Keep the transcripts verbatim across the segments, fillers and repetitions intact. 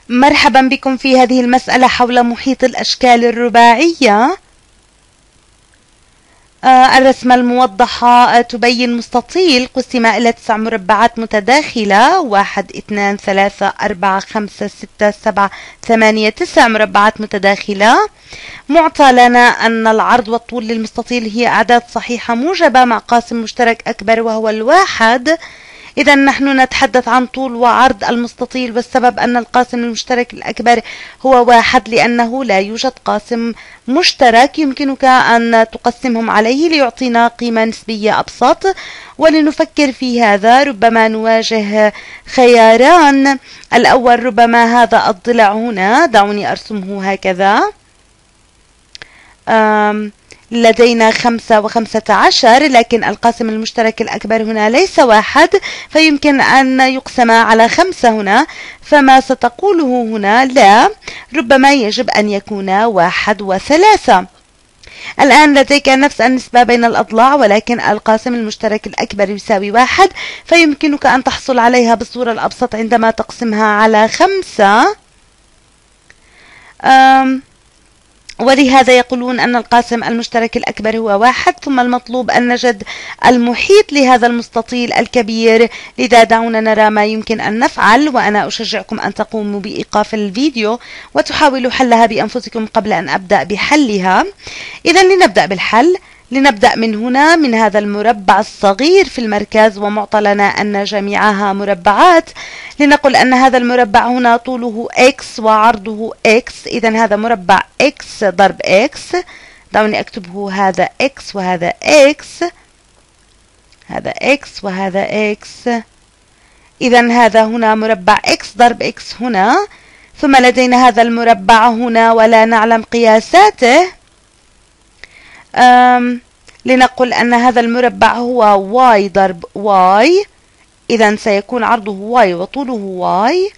مرحبا بكم في هذه المسألة حول محيط الأشكال الرباعية. آه الرسمة الموضحة تبين مستطيل قسم إلى تسع مربعات متداخلة، واحد اثنان ثلاثة أربعة خمسة ستة سبعة ثمانية تسع مربعات متداخلة. معطى لنا أن العرض والطول للمستطيل هي أعداد صحيحة موجبة مع قاسم مشترك أكبر وهو الواحد. إذا نحن نتحدث عن طول وعرض المستطيل، والسبب أن القاسم المشترك الأكبر هو واحد لأنه لا يوجد قاسم مشترك يمكنك أن تقسمهم عليه ليعطينا قيمة نسبية أبسط. ولنفكر في هذا ربما نواجه خياران. الأول ربما هذا الضلع هنا، دعوني أرسمه هكذا. أم لدينا خمسة وخمسة عشر، لكن القاسم المشترك الأكبر هنا ليس واحد، فيمكن أن يقسم على خمسة هنا. فما ستقوله هنا لا، ربما يجب أن يكون واحد وثلاثة. الآن لديك نفس النسبة بين الأضلاع، ولكن القاسم المشترك الأكبر يساوي واحد، فيمكنك أن تحصل عليها بالصورة الأبسط عندما تقسمها على خمسة. أم ولهذا يقولون أن القاسم المشترك الأكبر هو واحد. ثم المطلوب أن نجد المحيط لهذا المستطيل الكبير. لذا دعونا نرى ما يمكن أن نفعل، وأنا أشجعكم أن تقوموا بإيقاف الفيديو وتحاولوا حلها بأنفسكم قبل أن أبدأ بحلها. إذا لنبدأ بالحل. لنبدأ من هنا، من هذا المربع الصغير في المركز، ومعطى لنا أن جميعها مربعات. لنقل أن هذا المربع هنا طوله x وعرضه x. إذا هذا مربع x ضرب x. دعوني أكتبه، هذا x وهذا x، هذا x وهذا x. إذا هذا هنا مربع x ضرب x هنا. ثم لدينا هذا المربع هنا ولا نعلم قياساته. أم لنقل أن هذا المربع هو y ضرب y. إذا سيكون عرضه y وطوله y.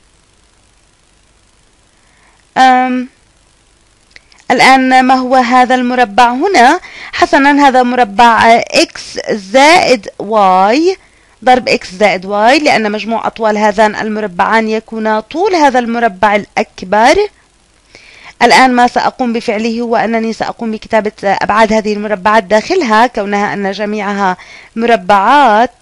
أم الآن ما هو هذا المربع هنا؟ حسنا، هذا مربع x زائد y ضرب x زائد y، لأن مجموع أطوال هذان المربعان يكون طول هذا المربع الأكبر. الآن ما سأقوم بفعله هو أنني سأقوم بكتابة أبعاد هذه المربعات داخلها، كونها أن جميعها مربعات.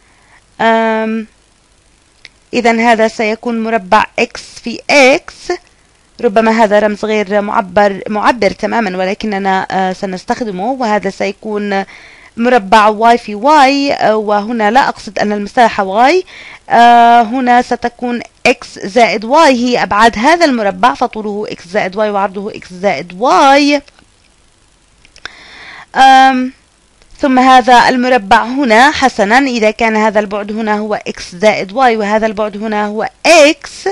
إذا هذا سيكون مربع x في x. ربما هذا رمز غير معبر معبر تماما، ولكننا سنستخدمه. وهذا سيكون مربع y في y، وهنا لا أقصد أن المساحة y. هنا ستكون x زائد y هي أبعاد هذا المربع، فطوله x زائد y وعرضه x زائد y. ثم هذا المربع هنا، حسنا، إذا كان هذا البعد هنا هو x زائد y وهذا البعد هنا هو x.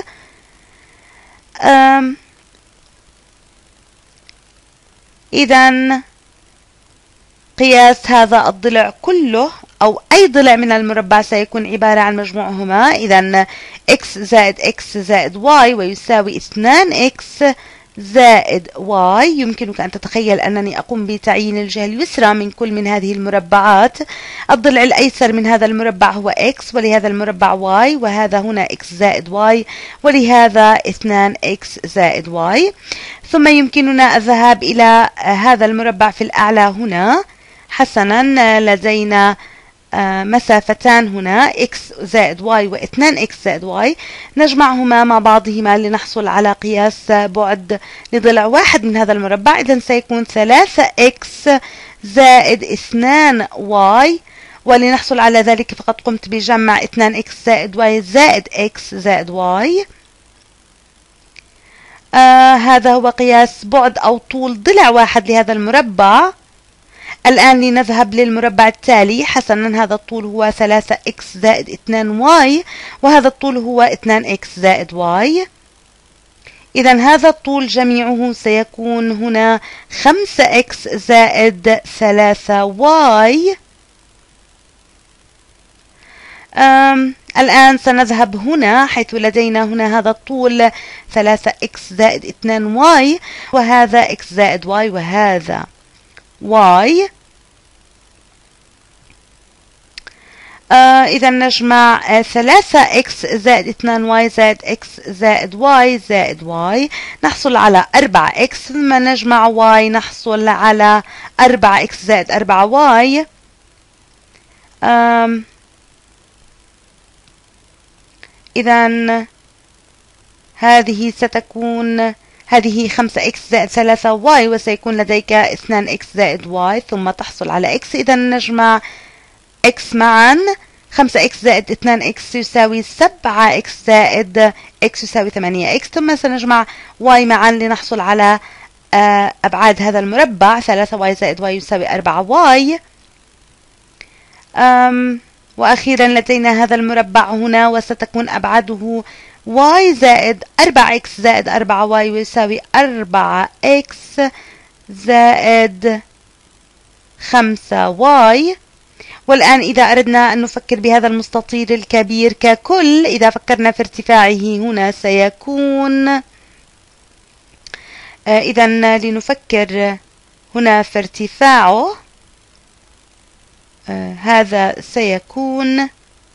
إذا قياس هذا الضلع كله أو أي ضلع من المربع سيكون عبارة عن مجموعهما. إذا x زائد x زائد y ويساوي اثنان x زائد y. يمكنك أن تتخيل أنني أقوم بتعيين الجهة اليسرى من كل من هذه المربعات. الضلع الأيسر من هذا المربع هو x، ولهذا المربع y، وهذا هنا x زائد y، ولهذا اثنان x زائد y. ثم يمكننا الذهاب إلى هذا المربع في الأعلى هنا. حسنا، لدينا مسافتان هنا x زائد y واثنان x زائد y. نجمعهما مع بعضهما لنحصل على قياس بعد لضلع واحد من هذا المربع. إذن سيكون ثلاثة x زائد اثنان y. ولنحصل على ذلك فقد قمت بجمع اثنان x زائد y زائد x زائد y. آه هذا هو قياس بعد أو طول ضلع واحد لهذا المربع. الآن لنذهب للمربع التالي. حسنا، هذا الطول هو ثلاثة x زائد اثنان y، وهذا الطول هو اثنان x زائد y. إذا هذا الطول جميعه سيكون هنا خمسة x زائد ثلاثة y. الآن سنذهب هنا حيث لدينا هنا هذا الطول ثلاثة x زائد اثنان y، وهذا x زائد y وهذا y. آه إذا نجمع آه ثلاثة إكس زائد اثنين واي زائد إكس زائد واي زائد واي نحصل على أربعة إكس، ثم نجمع واي نحصل على أربعة إكس زائد أربعة واي. إذا هذه ستكون هذه خمسة إكس زائد ثلاثة واي، وسيكون لديك اثنين إكس زائد واي ثم تحصل على إكس. إذا نجمع إكس معا، خمسة إكس زائد اثنين إكس يساوي سبعة إكس زائد إكس يساوي ثمانية إكس، ثم سنجمع واي معا لنحصل على أبعاد هذا المربع، ثلاثة واي زائد واي يساوي أربعة واي. وأخيرا لدينا هذا المربع هنا، وستكون أبعاده y زائد أربعة إكس زائد أربعة واي ويساوي أربعة إكس زائد خمسة واي. والآن إذا أردنا أن نفكر بهذا المستطيل الكبير ككل، إذا فكرنا في ارتفاعه هنا سيكون إذا لنفكر هنا في ارتفاعه، هذا سيكون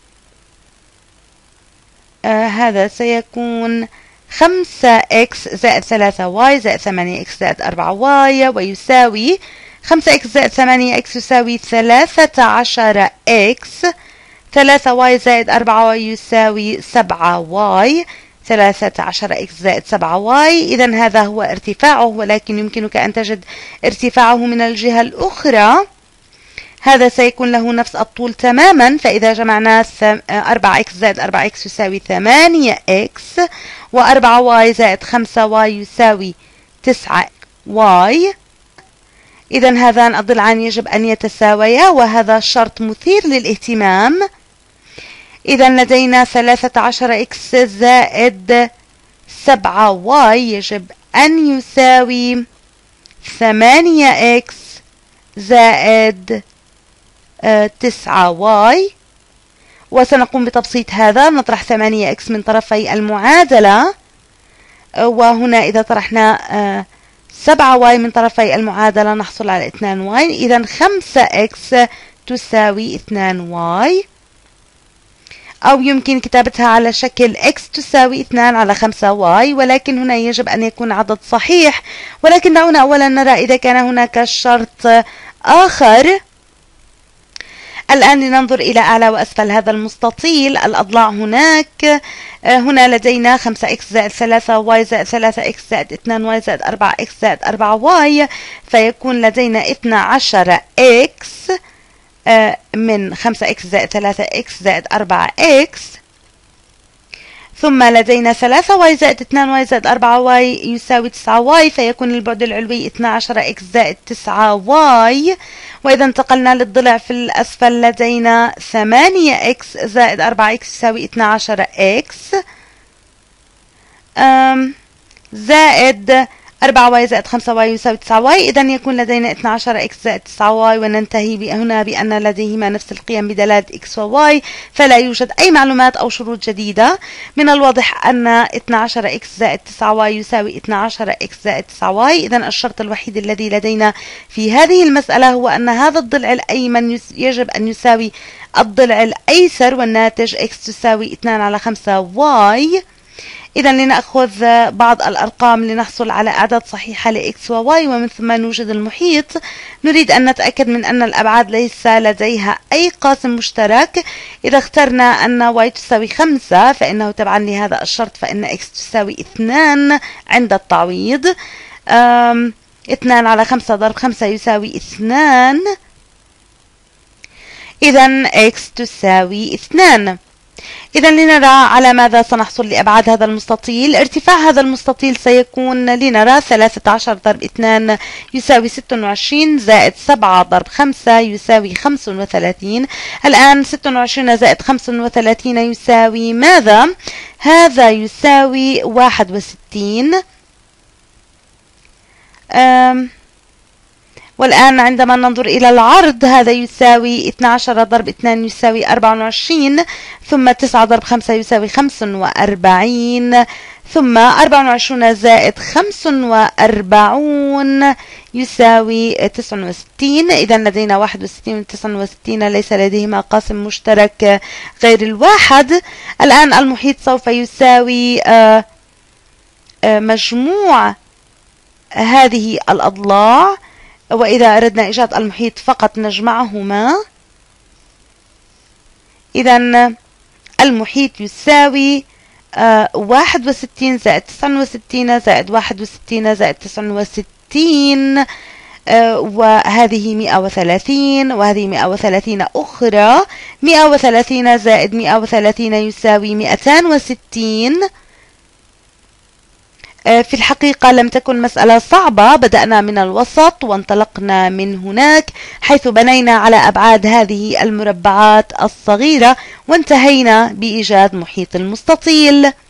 آه هذا سيكون خمسة إكس زائد ثلاثة واي زائد ثمانية إكس زائد أربعة واي ويساوي خمسة إكس زائد ثمانية إكس يساوي ثلاثة عشر إكس، ثلاثة واي زائد أربعة واي يساوي سبعة واي، ثلاثة عشر إكس زائد سبعة واي. إذا هذا هو ارتفاعه، ولكن يمكنك أن تجد ارتفاعه من الجهة الأخرى. هذا سيكون له نفس الطول تماما، فإذا جمعنا أربعة إكس زائد أربعة إكس يساوي ثمانية إكس، وأربعة واي زائد خمسة واي يساوي تسعة واي. إذا هذان الضلعان يجب أن يتساويا، وهذا شرط مثير للاهتمام. إذا لدينا ثلاثة عشر إكس زائد سبعة واي يجب أن يساوي ثمانية إكس زائد تسعة واي، وسنقوم بتبسيط هذا. نطرح ثمانية إكس من طرفي المعادلة، وهنا إذا طرحنا سبعة واي من طرفي المعادلة نحصل على اثنين واي. إذا خمسة إكس تساوي اثنين واي، أو يمكن كتابتها على شكل إكس تساوي اثنين على خمسة واي، ولكن هنا يجب أن يكون عدد صحيح. ولكن دعونا أولا نرى إذا كان هناك شرط آخر. الآن لننظر إلى أعلى وأسفل هذا المستطيل. الأضلاع هناك، هنا لدينا خمسة إكس زائد ثلاثة واي زائد ثلاثة إكس زائد اثنين واي زائد أربعة إكس زائد أربعة واي، فيكون لدينا اثني عشر إكس من خمسة إكس زائد ثلاثة إكس زائد أربعة إكس، ثم لدينا ثلاثة واي زائد اثنين واي زائد أربعة واي يساوي تسعة واي، فيكون البعد العلوي اثني عشر إكس زائد تسعة واي. وإذا انتقلنا للضلع في الأسفل لدينا ثمانية إكس زائد أربعة إكس يساوي اثني عشر إكس زائد أربعة واي زائد خمسة واي يساوي تسعة واي. إذا يكون لدينا اثني عشر إكس زائد تسعة واي، وننتهي هنا بأن لديهما نفس القيم بدلالة إكس وواي، فلا يوجد أي معلومات أو شروط جديدة. من الواضح أن اثني عشر إكس زائد تسعة واي يساوي اثني عشر إكس زائد تسعة واي. إذا الشرط الوحيد الذي لدينا في هذه المسألة هو أن هذا الضلع الأيمن يجب أن يساوي الضلع الأيسر، والناتج إكس تساوي اثنين على خمسة واي. إذا لنأخذ بعض الأرقام لنحصل على أعداد صحيحة لإكس وواي، ومن ثم نوجد المحيط. نريد أن نتأكد من أن الأبعاد ليس لديها أي قاسم مشترك. إذا اخترنا أن واي تساوي خمسة فإنه تبعا لهذا الشرط فإن إكس تساوي اثنين عند التعويض. اثنين على خمسة ضرب خمسة يساوي اثنين، إذا إكس تساوي اثنين. إذا لنرى على ماذا سنحصل لأبعاد هذا المستطيل. ارتفاع هذا المستطيل سيكون لنرى ثلاثة عشر ضرب اثنين يساوي ستة وعشرين زائد سبعة ضرب خمسة يساوي خمسة وثلاثين. الآن ستة وعشرين زائد خمسة وثلاثين يساوي ماذا؟ هذا يساوي واحد وستين. أم والآن عندما ننظر إلى العرض هذا يساوي اثني عشر ضرب اثنين يساوي أربعة وعشرين، ثم تسعة ضرب خمسة يساوي خمسة وأربعين، ثم أربعة وعشرون زائد خمس وأربعون يساوي تسعة وستين. إذا لدينا واحد وستين و تسعة وستين ليس لديهما قاسم مشترك غير الواحد. الآن المحيط سوف يساوي مجموع هذه الأضلاع، وإذا أردنا إيجاد المحيط فقط نجمعهما. إذا المحيط يساوي واحد وستين زائد تسعة وستين زائد واحد وستين زائد تسعة وستين، وهذه مئة وثلاثين وهذه مئة وثلاثين أخرى. مئة وثلاثين زائد مئة وثلاثين يساوي مئتان وستين. في الحقيقة لم تكن مسألة صعبة، بدأنا من الوسط وانطلقنا من هناك حيث بنينا على أبعاد هذه المربعات الصغيرة وانتهينا بإيجاد محيط المستطيل.